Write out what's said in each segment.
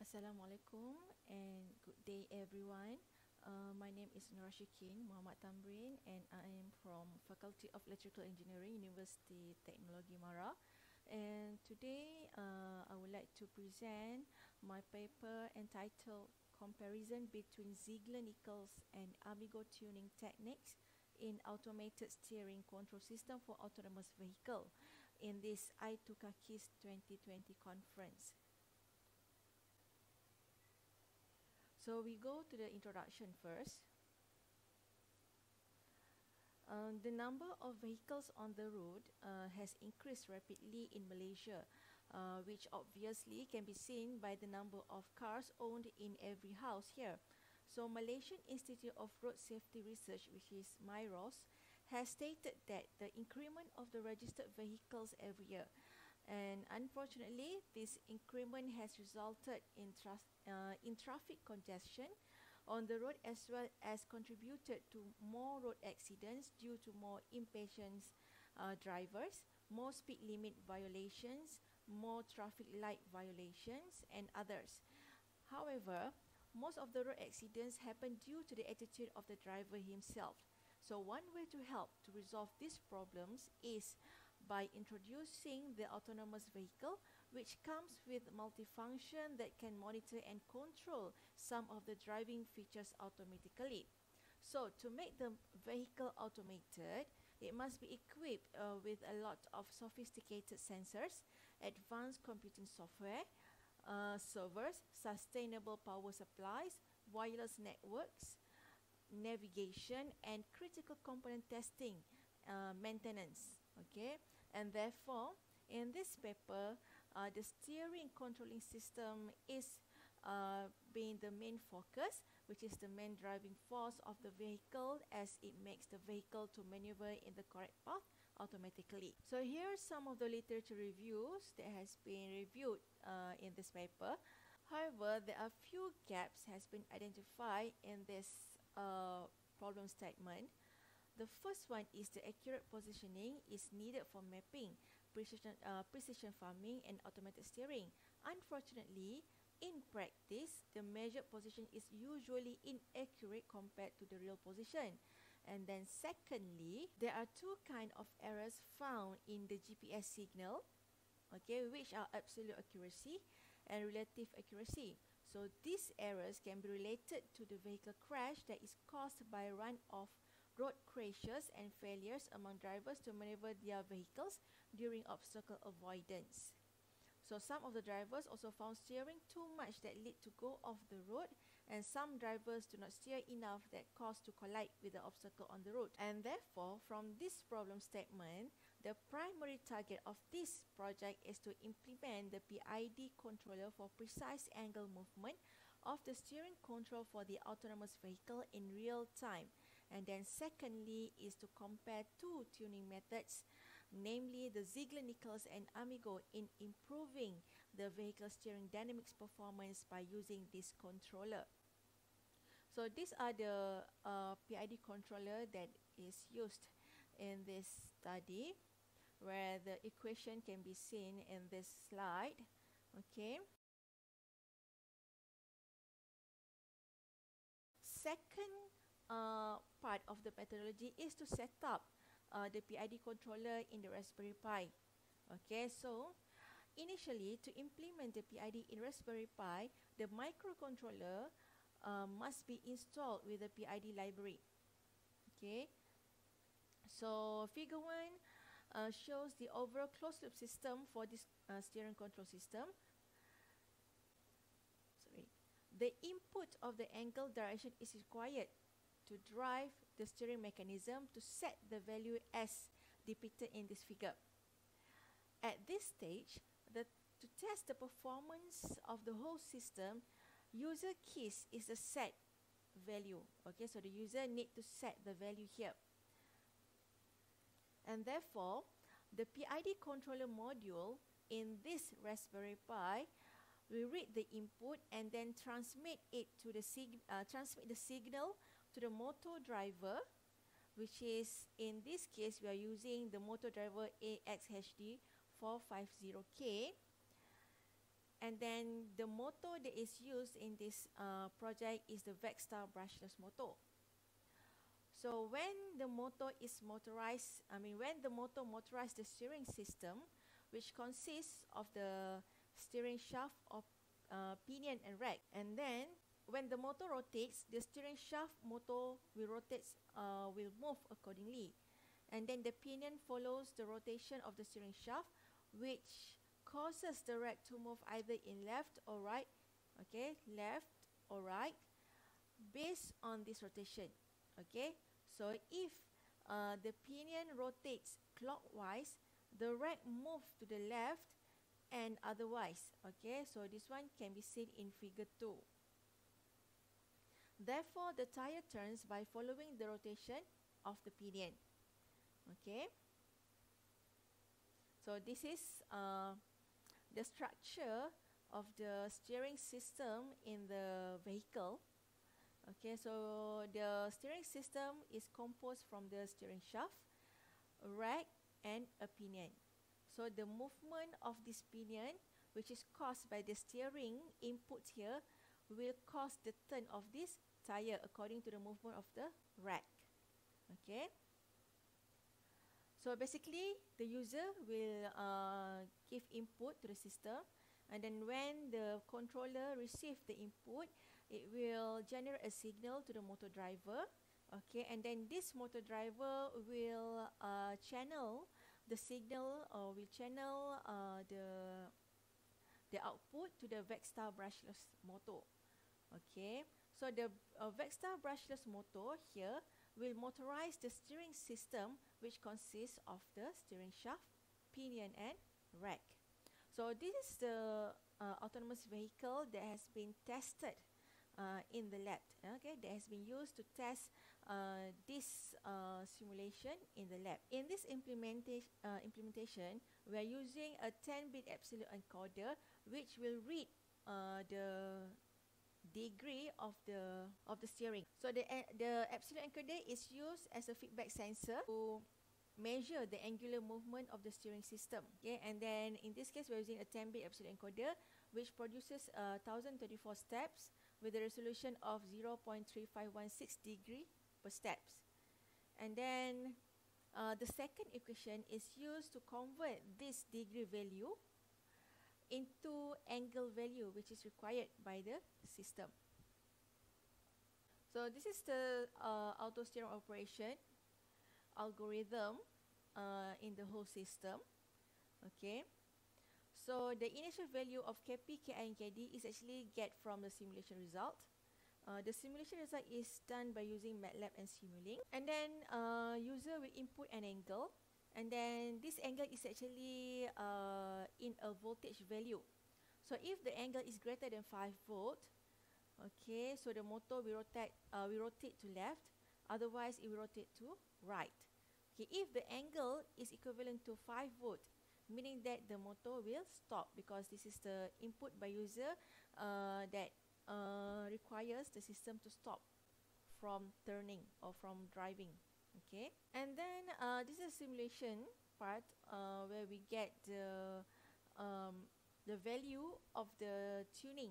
Assalamualaikum and good day everyone. My name is Nurashikin Muhammad Tamrin and I am from Faculty of Electrical Engineering, University Teknologi Mara. And today I would like to present my paper entitled Comparison between Ziegler-Nichols and Amigo tuning techniques in automated steering control system for autonomous vehicle in this I2Kakis 2020 conference. So we go to the introduction first. The number of vehicles on the road has increased rapidly in Malaysia, which obviously can be seen by the number of cars owned in every house here. So Malaysian Institute of Road Safety Research, which is MIROS, has stated that the increment of the registered vehicles every year, and unfortunately this increment has resulted in traffic congestion on the road, as well as contributed to more road accidents due to more impatient drivers, more speed limit violations, more traffic light violations, and others. However, most of the road accidents happen due to the attitude of the driver himself. So one way to help to resolve these problems is by introducing the autonomous vehicle, which comes with multifunction that can monitor and control some of the driving features automatically. So to make the vehicle automated, it must be equipped with a lot of sophisticated sensors, advanced computing software, servers, sustainable power supplies, wireless networks, navigation, and critical component testing, maintenance. Okay, and therefore in this paper the steering controlling system is being the main focus, which is the main driving force of the vehicle, as it makes the vehicle to maneuver in the correct path automatically. So here are some of the literature reviews that has been reviewed in this paper. However, there are few gaps has been identified in this problem statement. The first one is the accurate positioning is needed for mapping, precision farming, and automated steering. Unfortunately, in practice, the measured position is usually inaccurate compared to the real position. And then secondly, there are two kinds of errors found in the GPS signal, okay, which are absolute accuracy and relative accuracy. So these errors can be related to the vehicle crash that is caused by a run of road crashes and failures among drivers to maneuver their vehicles during obstacle avoidance. So some of the drivers also found steering too much that lead to go off the road, and some drivers do not steer enough that cause to collide with the obstacle on the road. And therefore, from this problem statement, the primary target of this project is to implement the PID controller for precise angle movement of the steering control for the autonomous vehicle in real time. And then secondly is to compare two tuning methods, namely the Ziegler-Nichols and Amigo, in improving the vehicle steering dynamics performance by using this controller. So these are the PID controller that is used in this study, where the equation can be seen in this slide. Okay. Second part of the methodology is to set up the PID controller in the Raspberry Pi. Okay, so initially to implement the PID in Raspberry Pi, the microcontroller must be installed with the PID library. Okay, so figure 1 shows the overall closed loop system for this steering control system. The input of the angle direction is required to drive the steering mechanism to set the value as depicted in this figure. At this stage, to test the performance of the whole system, user keys is the set value. Okay, so the user need to set the value here. And therefore, the PID controller module in this Raspberry Pi will read the input and then transmit it to the transmit the signal to the motor driver, which is in this case we are using the motor driver AXHD 450K, And then the motor that is used in this project is the Vecstar brushless motor. So when the motor is motorized, when the motor motorizes the steering system, which consists of the steering shaft of pinion and rack, and then when the motor rotates, the steering shaft motor will move accordingly, and then the pinion follows the rotation of the steering shaft, which causes the rack to move either in left or right, left or right, based on this rotation. So if the pinion rotates clockwise, the rack moves to the left and otherwise. So this one can be seen in figure 2. Therefore, the tire turns by following the rotation of the pinion. So this is the structure of the steering system in the vehicle. So the steering system is composed from the steering shaft, rack, and a pinion. So the movement of this pinion, which is caused by the steering input here, will cause the turn of this tire according to the movement of the rack. So basically, the user will give input to the system, and then when the controller receives the input, it will generate a signal to the motor driver. And then this motor driver will channel the signal, or will channel the output to the Vecstar brushless motor. So the Vecstar brushless motor here will motorize the steering system, which consists of the steering shaft, pinion, and rack. So this is the autonomous vehicle that has been tested in the lab. That has been used to test this simulation in the lab. In this implementation, we are using a 10-bit absolute encoder, which will read the degree of the steering. So the absolute encoder is used as a feedback sensor to measure the angular movement of the steering system. And then in this case, we're using a 10-bit absolute encoder, which produces 1034 steps with a resolution of 0.3516 degree per steps. And then the second equation is used to convert this degree value into angle value, which is required by the system. So this is the auto steering operation algorithm in the whole system. So the initial value of Kp, Ki, and Kd is actually get from the simulation result. The simulation result is done by using MATLAB and Simulink. And then user will input an angle, and then this angle is actually in a voltage value. So if the angle is greater than 5 volt, so the motor will rotate to left, otherwise it will rotate to right. If the angle is equivalent to 5 volt, meaning that the motor will stop, because this is the input by user that requires the system to stop from turning or from driving. And then this is a simulation part where we get the value of the tuning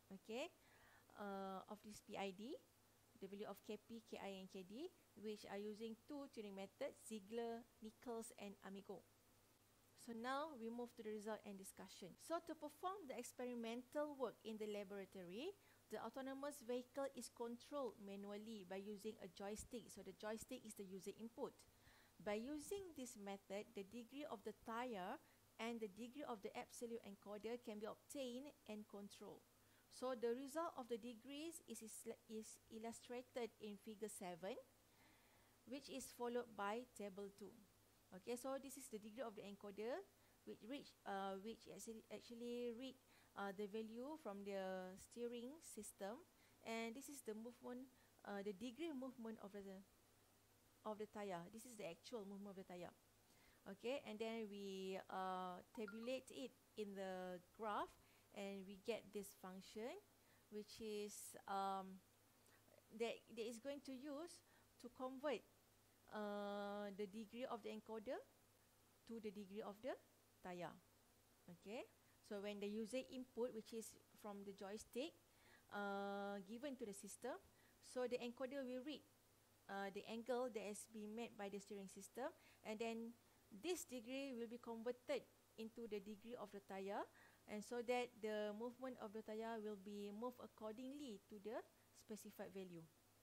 of this PID, the value of Kp, Ki, and Kd, which are using two tuning methods, Ziegler-Nichols and Amigo. So now we move to the result and discussion. So to perform the experimental work in the laboratory, the autonomous vehicle is controlled manually by using a joystick. So the joystick is the user input. By using this method, the degree of the tire and the degree of the absolute encoder can be obtained and controlled. So the result of the degrees is illustrated in figure 7, which is followed by table 2. So this is the degree of the encoder, which actually read the value from the steering system, and this is the movement, the degree movement of the tire. This is the actual movement of the tire. And then we tabulate it in the graph, and we get this function, which is that is going to use to convert the degree of the encoder to the degree of the tire. So when the user input, which is from the joystick, given to the system, so the encoder will read the angle that has been made by the steering system, and then this degree will be converted into the degree of the tire, and so that the movement of the tire will be moved accordingly to the specified value.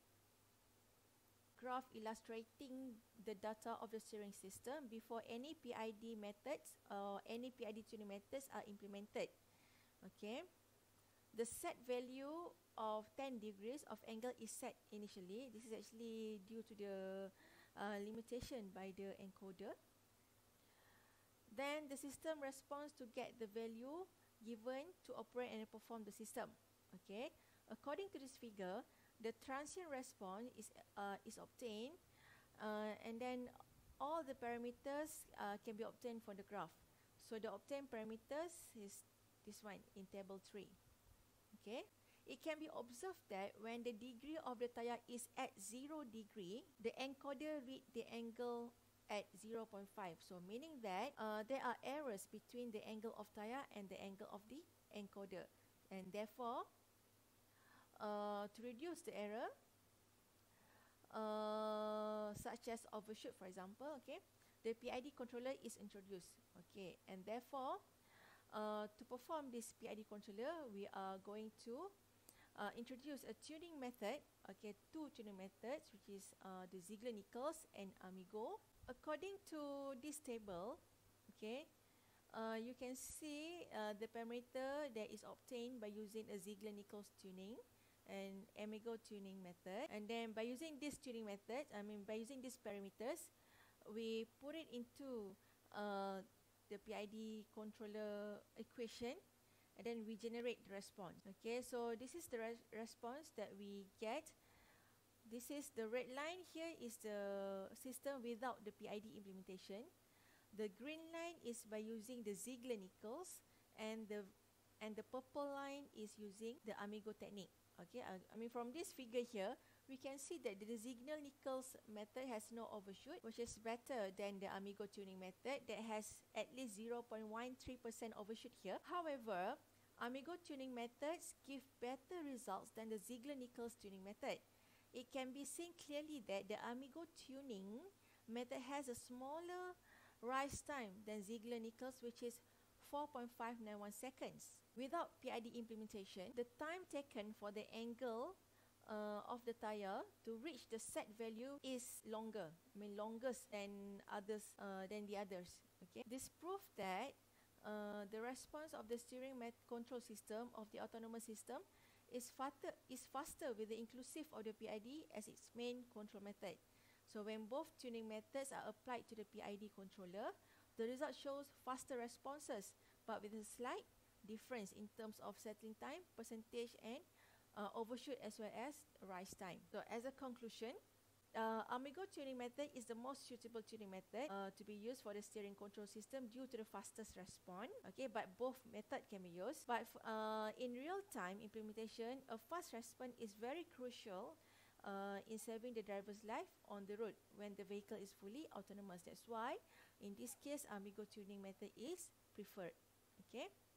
Graph illustrating the data of the steering system before any PID methods or any PID tuning methods are implemented. Okay, the set value of 10 degrees of angle is set initially. This is actually due to the limitation by the encoder. Then the system responds to get the value given to operate and perform the system. Okay, according to this figure, the transient response is obtained, and then all the parameters can be obtained from the graph. So the obtained parameters is this one in table 3. Okay, it can be observed that when the degree of the tire is at 0 degree, the encoder read the angle at 0.5. So meaning that there are errors between the angle of tire and the angle of the encoder, and therefore to reduce the error, such as overshoot, for example, okay, the PID controller is introduced. Okay, and therefore, to perform this PID controller, we are going to introduce a tuning method. Okay, two tuning methods, which is the Ziegler-Nichols and Amigo. According to this table, okay, you can see the parameter that is obtained by using a Ziegler-Nichols tuning and Amigo tuning method, and then by using this tuning method, by using these parameters, we put it into the PID controller equation, and then we generate the response. Okay, so this is the response that we get. This is the red line here is the system without the PID implementation. The green line is by using the Ziegler-Nichols, and the purple line is using the Amigo technique. Okay, from this figure here, we can see that the Ziegler-Nichols method has no overshoot, which is better than the Amigo tuning method that has at least 0.13% overshoot here. However, Amigo tuning methods give better results than the Ziegler-Nichols tuning method. It can be seen clearly that the Amigo tuning method has a smaller rise time than Ziegler-Nichols, which is 4.591 seconds. Without PID implementation, the time taken for the angle of the tire to reach the set value is longer. longest than the others. Okay, this proves that the response of the steering control system of the autonomous system is faster with the inclusive of the PID as its main control method. So when both tuning methods are applied to the PID controller, the result shows faster responses, but with a slight difference in terms of settling time, percentage, and overshoot, as well as rise time. So as a conclusion, Amigo tuning method is the most suitable tuning method to be used for the steering control system due to the fastest response. Okay, but both method can be used. But in real-time implementation, a fast response is very crucial in saving the driver's life on the road when the vehicle is fully autonomous. That's why, in this case, Amigo tuning method is preferred. Okay.